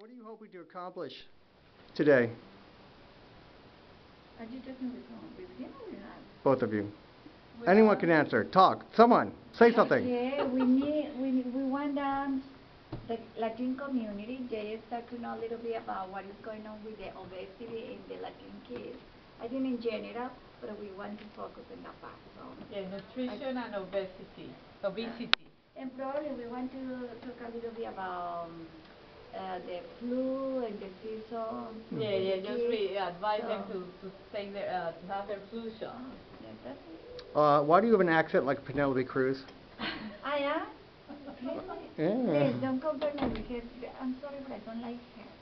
what are you hoping to accomplish today? Are you talking with him or not? Both of you. Anyone can answer. Talk. Someone. Say something. Yeah, we want the Latin community, they start to know a little bit about what is going on with the obesity in the Latin kids. I think in general, but we want to focus on that part. So yeah, nutrition and obesity. And probably we want to talk a little bit about the flu and the season. Yeah, just advise them to take their to have their flu shot. Yeah, that's it. Why do you have an accent like Penelope Cruz? I am. Yeah. Please don't compare me with her. I'm sorry, but I don't like her.